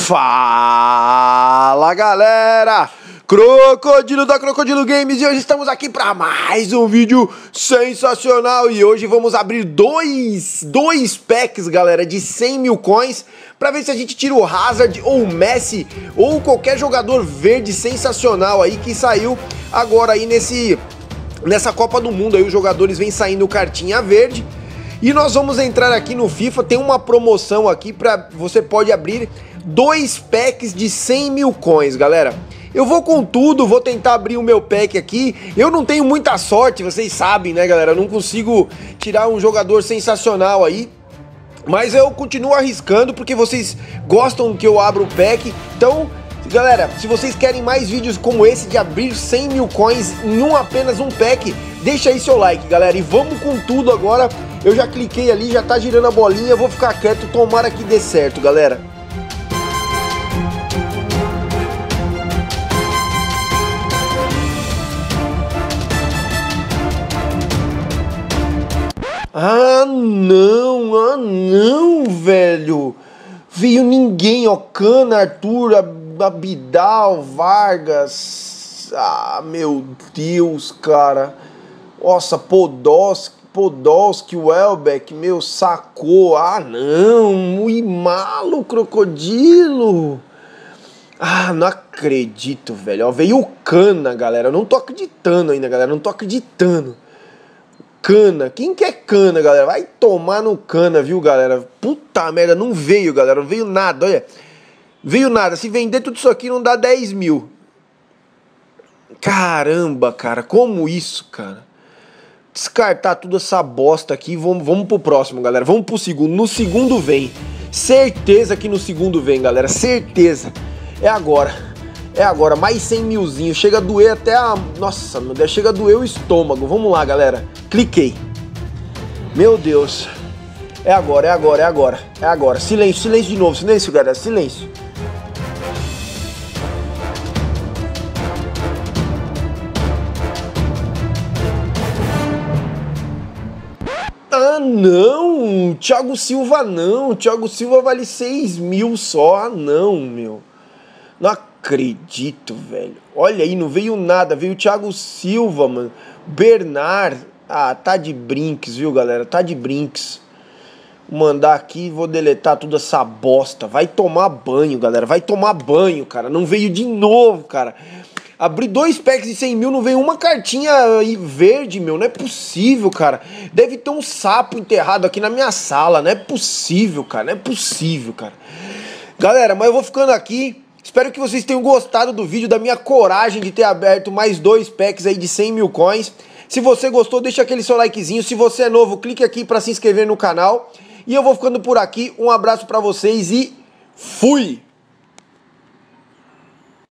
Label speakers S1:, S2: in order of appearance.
S1: Fala galera, Crocodilo da Crocodilo Games, e hoje estamos aqui para mais um vídeo sensacional. E hoje vamos abrir dois packs, galera, de 100 mil coins, para ver se a gente tira o Hazard ou o Messi ou qualquer jogador verde sensacional aí que saiu agora aí nessa Copa do Mundo. Aí os jogadores vêm saindo cartinha verde. E nós vamos entrar aqui no FIFA, tem uma promoção aqui para você pode abrir 2 packs de 100 mil coins, galera. Eu vou com tudo, vou tentar abrir o meu pack aqui. Eu não tenho muita sorte, vocês sabem, né, galera? Eu não consigo tirar um jogador sensacional aí. Mas eu continuo arriscando porque vocês gostam que eu abra o pack. Então, galera, se vocês querem mais vídeos como esse de abrir 100 mil coins em apenas um pack, deixa aí seu like, galera. E vamos com tudo agora. Eu já cliquei ali, já tá girando a bolinha, vou ficar quieto, tomara que dê certo, galera. Ah não, velho. Veio ninguém, ó, Cana, Arthur, Abidal, Vargas. Ah, meu Deus, cara. Nossa, Podolski, Welbeck, meu, sacou. Ah, não, o Imalo, Crocodilo. Ah, não acredito, velho. Ó, veio o Cana, galera. Eu não tô acreditando ainda, galera. Não tô acreditando. Cana, quem que é Cana, galera? Vai tomar no Cana, viu, galera? Puta merda, não veio, galera. Não veio nada, olha. Veio nada. Se vender tudo isso aqui não dá 10 mil. Caramba, cara. Como isso, cara? Descartar tudo essa bosta aqui. Vamos pro próximo, galera. Vamos pro segundo. No segundo vem. Certeza que no segundo vem, galera. Certeza. É agora. É agora. Mais 100 milzinho. Chega a doer até a... Nossa, meu Deus. Chega a doer o estômago. Vamos lá, galera. Cliquei. Meu Deus. É agora, é agora, é agora. É agora. Silêncio, silêncio de novo. Silêncio, galera. Silêncio. Ah, não! Thiago Silva não! Thiago Silva vale 6 mil só! Ah, não, meu! Não acredito, velho! Olha aí, não veio nada, veio o Thiago Silva, mano! Bernard! Ah, tá de brinques, viu, galera? Tá de brinques! Vou mandar aqui e vou deletar toda essa bosta! Vai tomar banho, galera! Vai tomar banho, cara! Não veio de novo, cara! Abri 2 packs de 100 mil, não veio uma cartinha verde, meu. Não é possível, cara. Deve ter um sapo enterrado aqui na minha sala. Não é possível, cara. Não é possível, cara. Galera, mas eu vou ficando aqui. Espero que vocês tenham gostado do vídeo, da minha coragem de ter aberto mais 2 packs aí de 100 mil coins. Se você gostou, deixa aquele seu likezinho. Se você é novo, clique aqui para se inscrever no canal. E eu vou ficando por aqui. Um abraço para vocês e fui!